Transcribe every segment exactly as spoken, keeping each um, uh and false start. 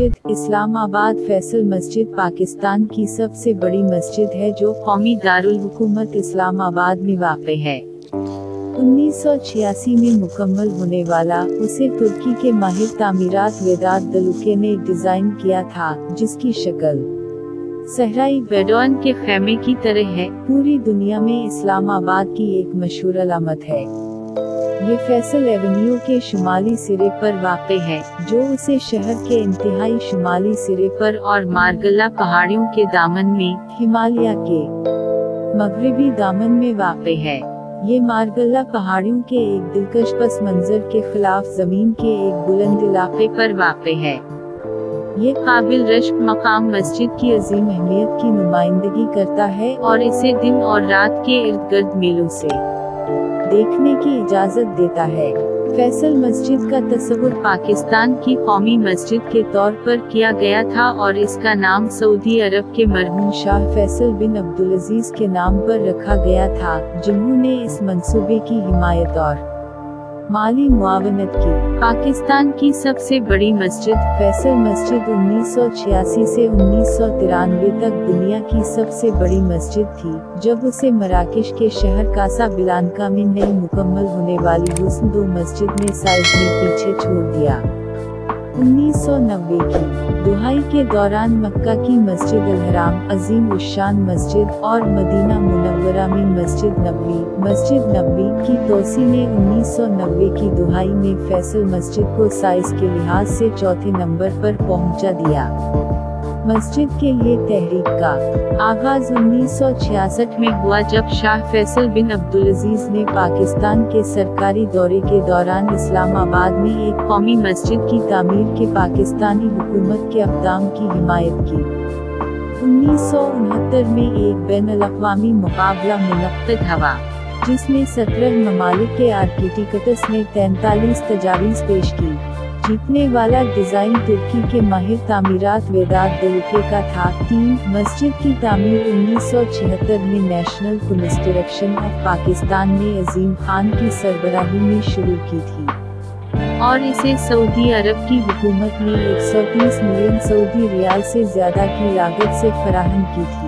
मस्जिद इस्लामाबाद फैसल मस्जिद पाकिस्तान की सबसे बड़ी मस्जिद है जो कौमी दारुल हुकूमत इस्लामाबाद में वाक़ है। उन्नीस सौ छियासी में मुकम्मल होने वाला उसे तुर्की के माहिर तामीरात वेदात दलुके ने डिजाइन किया था, जिसकी शक्ल सहराई बेडौन के खैमे की तरह है। पूरी दुनिया में इस्लामाबाद की एक मशहूर अलामत है। ये फैसल एवेन्यू के शुमाली सिरे पर वाक़ है, जो उसे शहर के इंतहाई शुमाली सिरे पर और मारगल्ला पहाड़ियों के दामन में हिमालय के मगरिबी दामन में वाक़ है। ये मारगल्ला पहाड़ियों के एक दिलकश पस मंजर के खिलाफ जमीन के एक बुलंद इलाके पर वाक़ है। ये काबिल रश्क मकाम मस्जिद की अजीम अहमियत की नुमाइंदगी करता है और इसे दिन और रात के इर्द गिर्द मेलों से देखने की इजाजत देता है। फैसल मस्जिद का तस्वुर पाकिस्तान की कौमी मस्जिद के तौर पर किया गया था और इसका नाम सऊदी अरब के मरहूम शाह फैसल बिन अब्दुलअजीज के नाम पर रखा गया था, जिन्होंने इस मंसूबे की हिमायत और माली मुआवनत की। पाकिस्तान की सबसे बड़ी मस्जिद फैसल मस्जिद उन्नीस सौ छियासी से उन्नीस सौ तिरानवे तक दुनिया की सबसे बड़ी मस्जिद थी, जब उसे मराकेश के शहर कासाब्लांका में नई मुकम्मल होने वाली हुस्न दो मस्जिद ने साइज में पीछे छोड़ दिया। उन्नीस सौ नब्बे की दुहाई के दौरान मक्का की मस्जिद अल हराम, अजीम उशान मस्जिद और मदीना मुनव्वरा में मस्जिद नबवी मस्जिद नबवी की तोसी ने उन्नीस सौ नब्बे की दुहाई में फैसल मस्जिद को साइज के लिहाज से चौथे नंबर पर पहुंचा दिया। मस्जिद के लिए तहरीक का आगाज उन्नीस सौ छियासठ में हुआ, जब शाह फैसल बिन अब्दुलअजीज ने पाकिस्तान के सरकारी दौरे के दौरान इस्लामाबाद में एक कौमी मस्जिद की तामीर के पाकिस्तानी हुकूमत के अक़दाम की हिमायत की। उन्नीस सौ उनहत्तर में एक बैनुल-अक़वामी मुकाबला मुनक़्क़िद हुआ, जिसमें सत्रह ममालिक के आर्किटेक्ट्स ने तैंतालीस तजावीज़ पेश की। जीतने वाला डिजाइन तुर्की के माहिर तामीरात वेदात दलुके का था। तीन मस्जिद की तामीर उन्नीस सौ छिहत्तर में नेशनल कंस्ट्रक्शन ऑफ पाकिस्तान ने अजीम खान की सरबराही में शुरू की थी और इसे सऊदी अरब की हुकूमत ने एक सौ तीस मिलियन सऊदी रियाल से ज्यादा की लागत से फराहम की थी।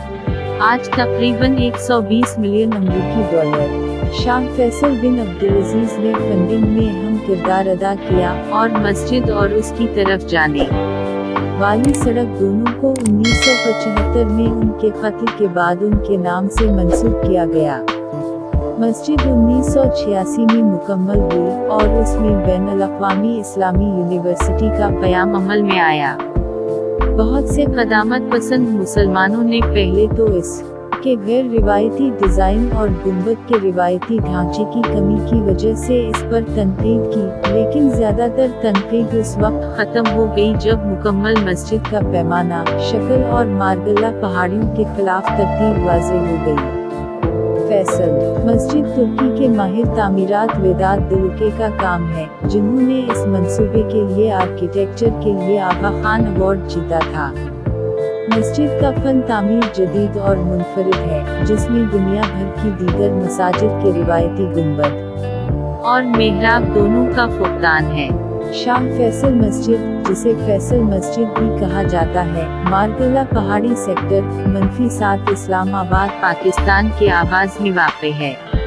आज तकरीबन एक सौ बीस मिलियन अमरीकी dollar. Shah Faisal bin Abdulaziz ने फंडिंग में अहम किरदार अदा किया और मस्जिद और उसकी तरफ जाने वाली सड़क दोनों को उन्नीस सौ पचहत्तर में उनके कत्ल के बाद उनके नाम से मंसूब किया गया। मस्जिद उन्नीस सौ छियासी में मुकम्मल हुई और उसमें बैनुल-अक़वामी इस्लामी यूनिवर्सिटी का क़याम अमल में आया। बहुत से क़दामत पसंद मुसलमानों ने पहले तो इस के गैर रिवायती डिजाइन और गुंबद के रिवायती ढांचे की कमी की वजह से इस पर तनकीद की, लेकिन ज्यादातर तनकीद उस वक्त खत्म हो गई जब मुकम्मल मस्जिद का पैमाना, शक्ल और मारगल्ला पहाड़ियों के खिलाफ तरतीब वाज़ेह हो गई। फैसल मस्जिद तुर्की के माहिर तामीरात वेदात दलुके का काम है, जिन्होंने इस मंसूबे के लिए आर्किटेक्चर के लिए आगा खान अवार्ड जीता था। मस्जिद का फन तामीर जदीद और मुनफरिद है, जिसमें दुनिया भर की दीगर मसाजिद के रिवायती गुंबद और मेहराब दोनों का फुकदान है। शाह फैसल मस्जिद, जिसे फैसल मस्जिद भी कहा जाता है, मारगल्ला पहाड़ी सेक्टर मनफी सात इस्लामाबाद पाकिस्तान के आगाज में वाक़ है।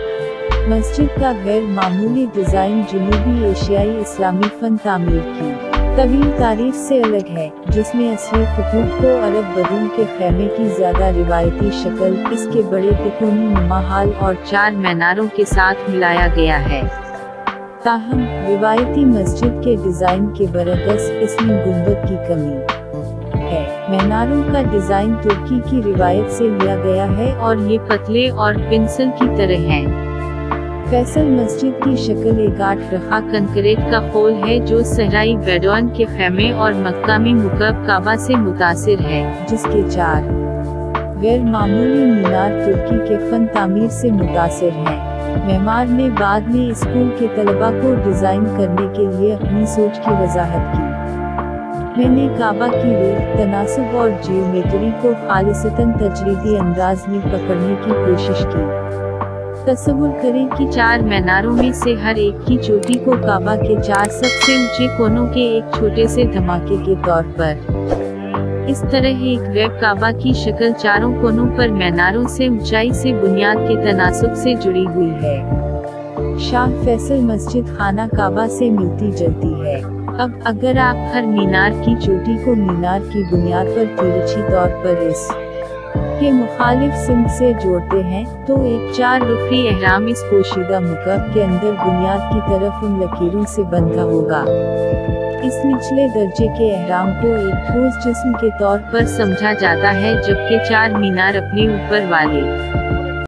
मस्जिद का गैर मामूली डिजाइन जनूबी एशियाई इस्लामी फन तामीर की तवील तारीफ से अलग है, जिसमें असली खतूत को अरब बदून के खैमे की ज्यादा रिवायती शक्ल, इसके बड़े तिकोनी नुमा हाल और चार मीनारों के साथ मिलाया गया है। ताहम रिवायती मस्जिद के डिजाइन के बरअक्स इसमें गुंबद की कमी है। मीनारों का डिजाइन तुर्की की रिवायत से लिया गया है और ये पतले और पेंसिल की तरह हैं। फैसल मस्जिद की शक्ल एक आठ रखा कंक्रीट का खोल है, जो सहराई बेडौन के खैमे और मक्का में मुकब काबा से मुतासिर है, जिसके चार गैर मामूली मीनार तुर्की के फन तामीर से मुतासिर हैं। मेमार ने बाद में स्कूल के तलबा को डिजाइन करने के लिए अपनी सोच की वजाहत की। मैंने काबा की रूह, तनासुब और जियोमेट्री को खालिसतन तजरीदी अंदाज में पकड़ने की कोशिश की। तस्वुर करें कि चार मीनारों में से हर एक की चोटी को काबा के चार सबसे ऊंचे कोनों के एक छोटे से धमाके के तौर पर। इस तरह एक वेब काबा की शक्ल चारों कोनों पर मीनारों से ऊंचाई से बुनियाद के तनासुब से जुड़ी हुई है। शाह फैसल मस्जिद खाना काबा से मिलती जुलती है। अब अगर आप हर मीनार की चोटी को मीनार की बुनियाद पर तिरछी तौर पर इस के मुखालिफ सिमत से जोड़ते हैं, तो एक चार रुखी एहराम इस पोशीदा मुकब के अंदर बुनियाद की तरफ उन लकीरों से बंधा होगा। इस निचले दर्जे के एहराम को एक ठोस जिस्म के तौर पर समझा जाता है, जबकि चार मीनार अपने ऊपर वाले